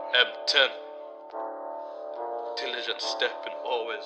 M10. Diligent stepping always.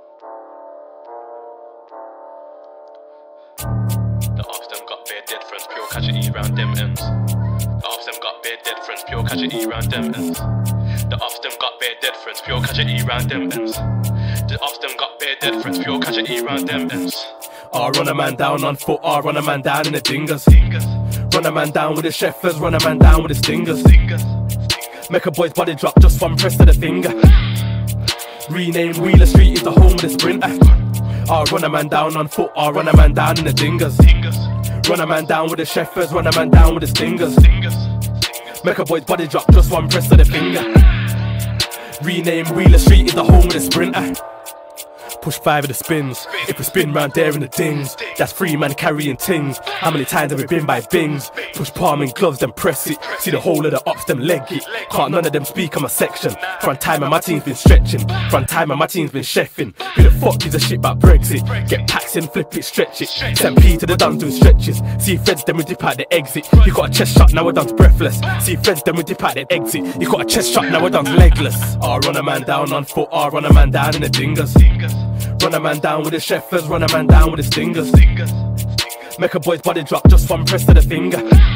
The ops them got bare dead friends, pure catch a E round them ends. The ops them got bare dead friends, pure catch a E round them ends. The ops them got bare dead friends, pure catch a E round them ends. The ops them got bare dead friends, pure catch a E round them ends. Run a man down on foot, run a man down in the dingers. Run a man down with the chefers, run a man down with the stingers. Make a boy's body drop, just one press of the finger. Renamed Wheeler Street is the home of the sprinter. Run a man down on foot, run a man down in the dingers. Run a man down with the chefers, run a man down with the stingers. Make a boy's body drop, just one press of the finger. Renamed Wheeler Street is the home of the sprinter. Push 5 of the spins, if we spin round there in the dings. That's 3 man carrying tings. How many times have we been by bings? Push palm in gloves, then press it. See the whole of the ops, them leg it. Can't none of them speak on my section. Front time and my team's been stretching. Front time and my team's been chefing. Who the fuck gives a shit about Brexit? Get packs in, flip it, stretch it. Send P to the duns doing stretches. See feds, then we dip out the exit. You got a chest shot, now we're done breathless. See feds, then we dip out the exit. You got a chest shot, now we're done legless. Run a man down on foot, run a man down in the dingers. Run a man down with the chefers, run a man down with the stingers. Make a boy's body drop, just one press of the finger.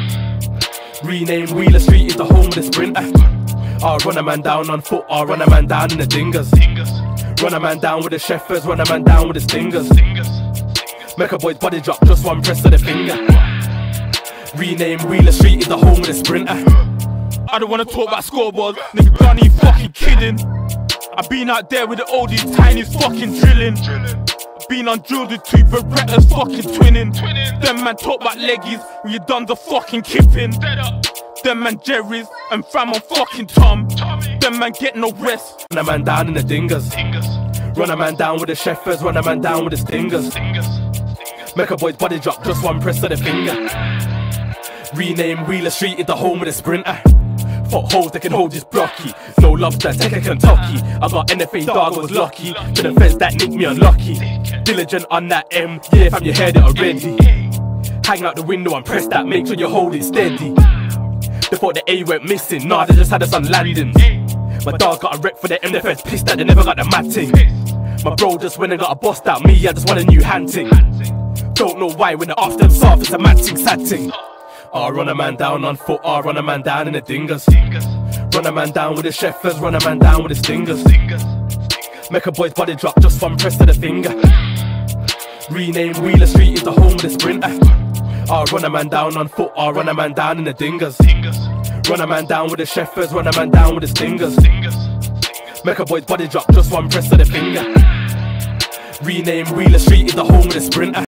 Renamed Wheeler Street is the home of the sprinter. Run a man down on foot, run a man down in the dingers. Run a man down with the chefers, run a man down with the stingers. Make a boy's body drop, just one press of the finger. Renamed Wheeler Street is the home of the sprinter. I don't wanna talk about scoreboards, nigga, done you fucking kidding. I've been out there with the oldies, tinies fucking drilling. Been on drills with 2 Berettas fucking twinning. Them man talk about leggies when you done the fucking kipping. Them man Jerry's and fam on fucking Tom. Them man get no rest. Run a man down in the dingers. Run a man down with the chefers, run a man down with the stingers. Make a boy's body drop, just one press of the finger. Renamed Wheeler Street is the home of the sprinter. Fuck hoes that can hold this blocky. No lobster, take a Kentucky. I got NFA dog, I was lucky. To the feds that nicked me unlucky. Diligent on that M, yeah fam you heard it already. Hang out the window and press that, make sure you hold it steady. They thought the A went missing, nah they just had us on landings. My dog got a wreck for the M, the feds pissed that they never got the matting. My bro just went and got a bust out, me I just want a new hunting. Don't know why when the ops them soft, it's a mad ting sad ting. Run a man down on foot, run a man down in the dingers. Run a man down with the chefers, run a man down with the stingers. Make a boy's body drop, just one press of the finger. Renamed Wheeler Street is the home of the sprinter. Run a man down on foot, run a man down in the dingers. Run a man down with the chefers, run a man down with the stingers. Make a boy's body drop, just one press of the finger. Renamed Wheeler Street is the home of the sprinter.